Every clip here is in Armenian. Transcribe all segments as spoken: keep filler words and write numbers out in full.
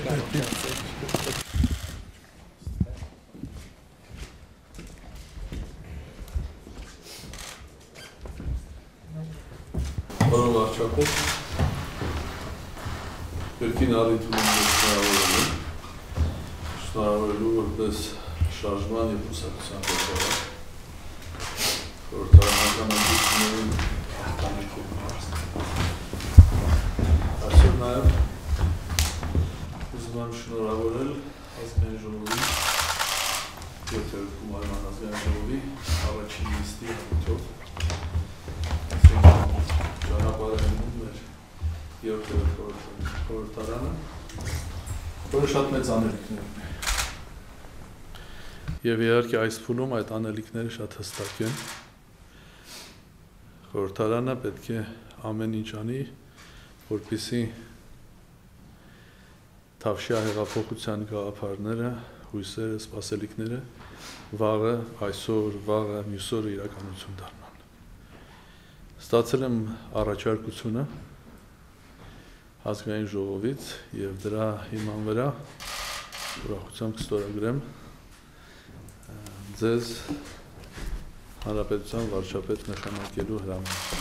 Բարով արչապետ, վերքին առիթունում շնորհավորելու, շնորհավորելու որպես շարժման և կուսակցության ղեկավար, խորհրդարանական ընտրությունների հաղթանակի այսօր նաև ուզում եմ շնորհավորել ազգային ժողովի յոթերորդ գումարման ազգային ժողովի առաջին նիստի առիթով ճանապարհայնում էր երրորդ խորհրդարանը, որը շատ մեծ անելիքներ ունի։ Եվ իհարկե այս փուլում այդ անելիքները շատ հստակ են։ Խորհրդարանը պետք է ամեն ինչ անի, որպեսզի Թավշյա հեղափոխության գաղափարները, հույսերը, սպասելիքները վաղը, այսօր, վաղը, մյուս օրը իրականություն դառնան։ Ստացել եմ առաջարկությունը ազգային ժողովից և դրա հիման վրա ուրախությամբ կստորագրեմ ձեզ հանրապետության վարչապետ նշանակելու հրամանը։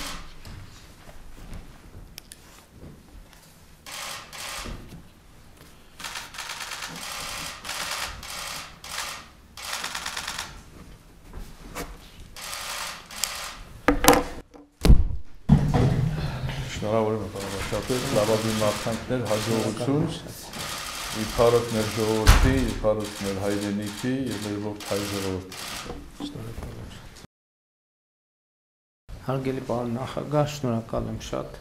Շնորհավորում եմ պարոն վարչապետ, լավագույն մաղթանքներ, հաջողություն, իբարոք մեր ժողովրդի, իբարոք մեր հայրենիքի և մեր ողջ հայ ժողովրդի։ Հարգելի պարոն նախագահ, շնորհակալ եմ շատ։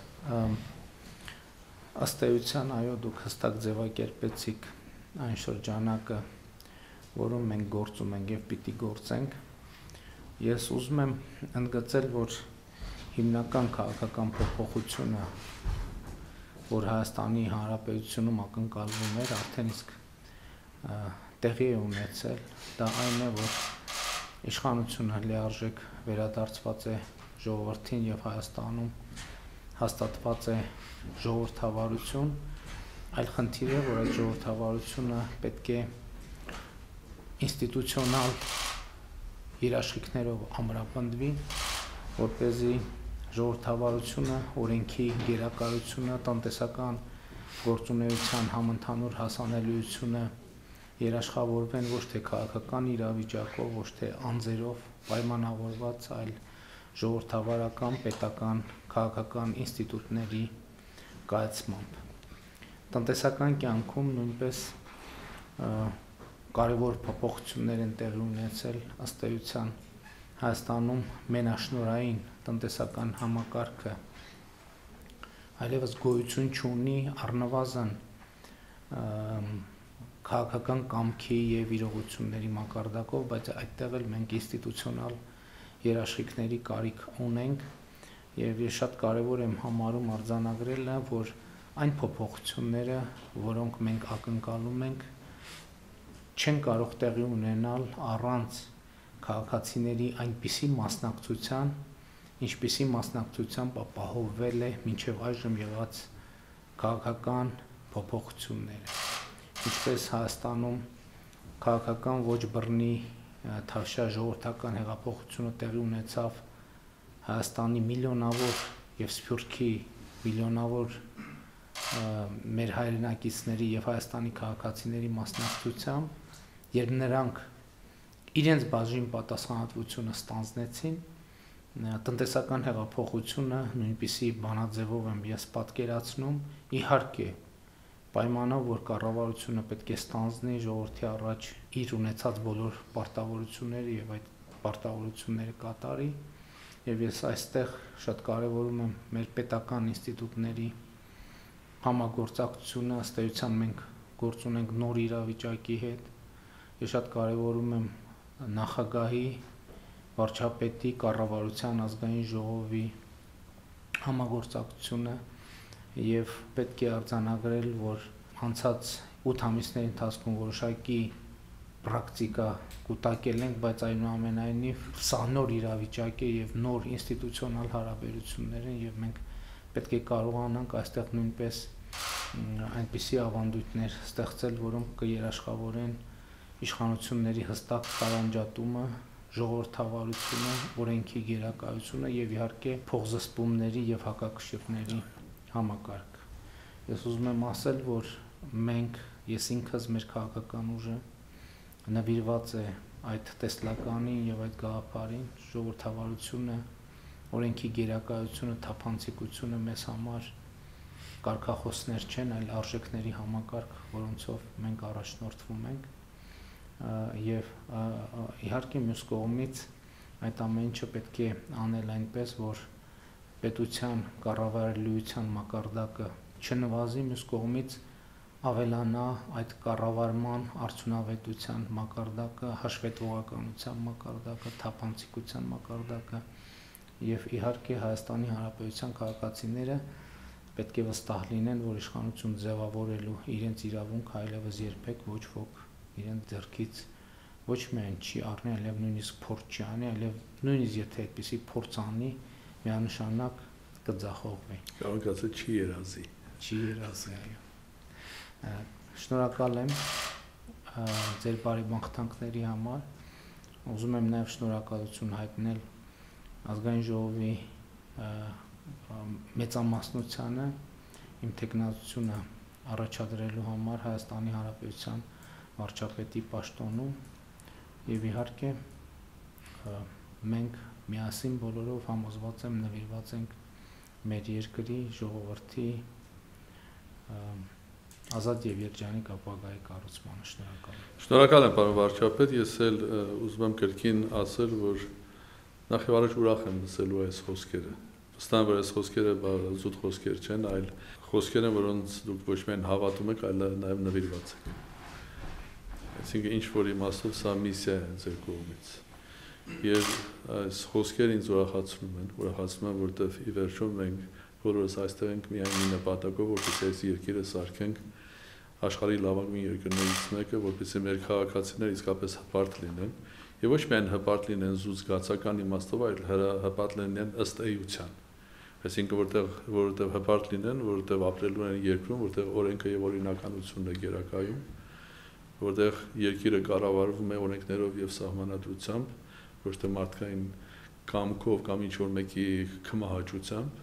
Ըստ էության, այո, դուք հստակ ձևակերպեցիք այն շրջանակը, որում մենք գործում ենք և պիտի գործենք։ Ես ուզում եմ ընդգծել, որ հիմնական քաղաքական փոփոխությունը, որ Հայաստանի Հանրապետությունում ակնկալվում էր, արդեն իսկ տեղի է ունեցել, դա այն է, որ իշխանությունը լիարժեք վերադարձված է ժողովրդին և Հայաստանում հաստատված է ժողովրդավարություն, այլ խնդիր է, որ այդ ժողովրդավարությունը պետք է ինստիտուցիոնալ երաշխիքներով ամրապնդվի, որպեսզի ժողովրդավարությունը, օրենքի գերակայությունը, տնտեսական գործունեության համընդհանուր հասանելիությունը երաշխավորվեն ոչ թե քաղաքական իրավիճակով, ոչ թե անձերով պայմանավորված, այլ ժողովրդավարական, պետական, քաղաքական ինստիտուտների կայացմամբ։ Տնտեսական կյանքում նույնպես կարևոր փոփոխություններ են տեղի ունեցել, ըստ էության Հայաստանում մենաշնորհային տնտեսական համակարգը այլևս գոյություն չունի առնվազն քաղաքական կամքի և իրողությունների մակարդակով, բայց այդտեղ էլ մենք ինստիտուցիոնալ երաշխիքների կարիք ունենք և ես շատ կարևոր եմ համարում արձանագրելը, որ այն փոփոխությունները, որոնք մենք ակնկալում ենք, չեն կարող տեղի ունենալ առանց քաղաքացիների այնպիսի մասնակցության, ինչպիսի մասնակցությամբ ապահովվել է մինչև այժմ եղած քաղաքական փոփոխությունները, ինչպես Հայաստանում քաղաքական ոչ բռնի Թավշյա ժողովրդական հեղափոխությունը տեղի ունեցավ Հայաստանի միլիոնավոր և Սփյուռքի միլիոնավոր մեր հայրենակիցների և Հայաստանի քաղաքացիների մասնակցությամբ, երբ նրանք իրենց բաժին պատասխանատվությունը ստանձնեցին, տնտեսական հեղափոխությունը նույնպիսի բանաձևով եմ ես պատկերացնում, իհարկե պայմանով, որ կառավարությունը պետք է ստանձնի ժողովրդի առաջ իր ունեցած բոլոր պարտավորությունները և այդ պարտավորությունները կատարի, և ես այստեղ շատ կարևորում եմ մեր պետական ինստիտուտների համագործակցությունը, ըստ էության մենք գործ ունենք նոր իրավիճակի հետ, ես շատ կարևորում եմ նախագահի, վարչապետի, կառավարության, ազգային ժողովի համագործակցությունը և պետք է արձանագրել, որ անցած ութ ամիսների ընթացքում որոշակի պրակտիկա կուտակել ենք, բայց այնուամենայնիվ սա նոր իրավիճակ է և նոր ինստիտուցիոնալ հարաբերություններ են և մենք պետք է կարողանանք այստեղ նույնպես այնպիսի ավանդույթներ ստեղծել, որոնք կերաշխավորեն իշխանությունների հստակ տարանջատումը, ժողովրդավարությունը, օրենքի գերակայությունը եւ իհարկե փոխզսպումների եւ հակակշիռների համակարգ։ Ես ուզում եմ ասել, որ մենք, ես ինքս մեր քաղաքական ուժը նվիրված է այդ տեսլականին եւ այդ գաղափարին, ժողովրդավարությունը, օրենքի գերակայությունը, թափանցիկությունը մեզ համար կարգախոսներ չեն, այլ արժեքների համակարգ, որոնցով մենք առաջնորդվում ենք եւ իհարկե մյուս կողմից այդ ամեն ինչը պետք է անել այնպես, որ պետության կառավարելիության մակարդակը չնվազի, մյուս կողմից ավելանա այդ կառավարման արդյունավետության մակարդակը, հաշվետվողականության մակարդակը, թափանցիկության մակարդակը եւ իհարկե Հայաստանի Հանրապետության քաղաքացիները պետք է վստահ լինեն, որ իշխանություն ձևավորելու իրենց իրավունք այլևս երբեք ոչ ոք իրենց ձեռքից ոչ միայն չի առնի, այլև նույնիսկ փորձ չի անի, այլև նույնիսկ եթե այդպիսի փորձ անի, միանշանակ կձախողվի։ Կարող ասել չի երազի։ Չի երազի, այո։ Շնորհակալ եմ ձեր բարեբախտանքների համար։ Ուզում եմ նաև շնորհակալություն հայտնել ազգային ժողովի մեծամասնությանը իմ թեկնածությունը առաջադրելու համար Հայաստանի Հանրապետության վարչապետի պաշտոնում եւ իհարկե մենք միասին բոլորով համոզված եմ նվիրված ենք մեր երկրի ժողովրդի ազատ եւ երջանիկ ապագայի կառուցմանը։ Շնորհակալ եմ։ Շնորհակալ եմ, պարոն վարչապետ, ես էլ ուզում եմ կրկին ասել, որ նախ եւ առաջ ուրախ եմ լսելու այս խոսքերը։ Վստահ եմ, որ այս խոսքերը զուտ խոսքեր չեն, այլ խոսքեր են, որոնց դուք ոչ միայն հավատում եք, այլ նաեւ նվիրված եք։ Այսինքն ինչ որ իմաստով սա միսիա է ձեր կողմից։ Եվ այս խոսքերը ինձ ուրախացնում են, ուրախացնում են, որտեղ ի վերջո մենք բոլորս այստեղ ենք միայն մի նպատակով, որպեսզի այս երկիրը սարքենք աշխարհի լավագույն երկրներից մեկը, որպեսզի մեր քաղաքացիները իսկապես հպարտ լինեն, եւ ոչ միայն հպարտ լինեն զուգացական իմաստով, այլ հպարտ լինեն ըստ էության։ Այսինքն որտեղ որտեղ հպարտ լինեն, որտեղ ապրելու են երկրում, որտեղ օրենքը եւ օրինականությունն է գերակայում, որտեղ երկիրը կառավարվում է օրենքներով եւ սահմանադրությամբ, ոչ թե մարդկային կամքով կամ ինչ-որ մեկի կմահաճությամբ,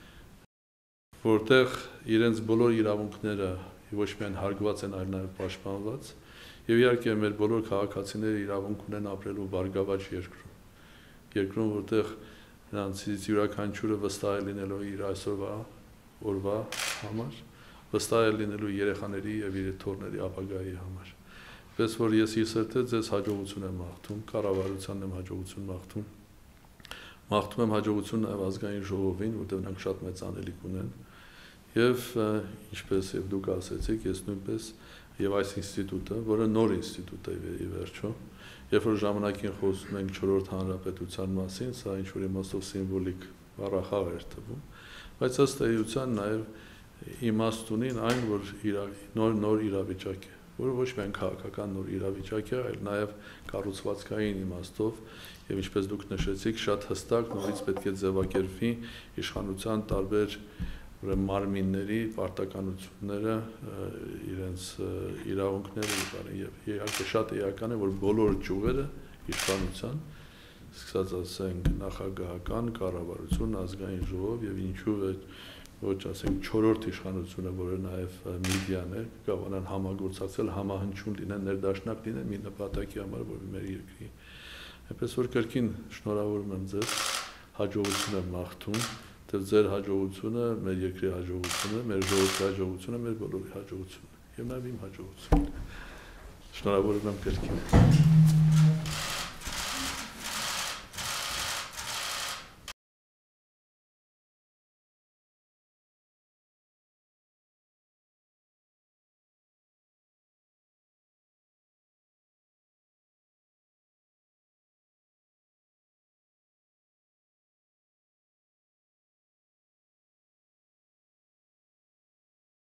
որտեղ իրենց բոլոր իրավունքները ոչ միայն հարգված են, այլ նաեւ պաշտպանված, եւ իհարկե մեր բոլոր քաղաքացիները իրավունք ունեն ապրելու բարգավաճ երկրում, երկրում, որտեղ նրանցից յուրաքանչյուրը վստահ է լինելու իր այսօրվա օրվա համար, վստահ է լինելու երեխաների եւ իր թոռների ապագայի համար։ Պես որ ես իր սրտից ձեզ հաջողություն եմ մաղթում, կառավարությանն եմ հաջողություն մաղթում, մաղթում եմ հաջողություն նաև ազգային ժողովին, որտեղ նրանք շատ մեծ անելիք ունեն, եւ ինչպես եւ դուք ասեցիք, ես նույնպես եւ այս ինստիտուտը, որը նոր ինստիտուտ է ի վերջո, երբ որ ժամանակին խոսում ենք չորրորդ հանրապետության մասին, սա ինչ որ իմաստով սիմվոլիկ բառախաղ էր թվում, բայց ըստ էության նաեւ իմաստ ունի այն, որ նոր նոր իրավիճակ է, որը ոչ միայն քաղաքական նոր իրավիճակ է, այլ նաեւ կառուցվածքային իմաստով եւ ինչպես դուք նշեցիք, շատ հստակ նորից պետք է ձևակերպվի իշխանության տարբեր մարմինների պարտականությունները, իրենց իրավունքները եւ իհարկե շատ էական է, որ բոլոր ճյուղերը իշխանության, սկսած ասենք նախագահական, կառավարություն, ազգային ժողով եւ ինչու ոչ ասենք չորրորդ իշխանությունը, որը նաեւ մեդիան է, կարողանան համագործակցել, համահնչյուն լինեն, ներդաշնակ լինեն մի նպատակի համար, որ մեր երկրի։ Այնպես որ կրկին շնորհավորում եմ ձեզ, հաջողություն եմ մաղթում, դեռ ձեր հաջողությունը, մեր երկրի հաջողությունը, մեր ժողովրդի հաջողությունը, մեր բոլորի հաջողությունը եւ նաեւ իմ հաջողությունը։ Շնորհավորում եմ կրկին։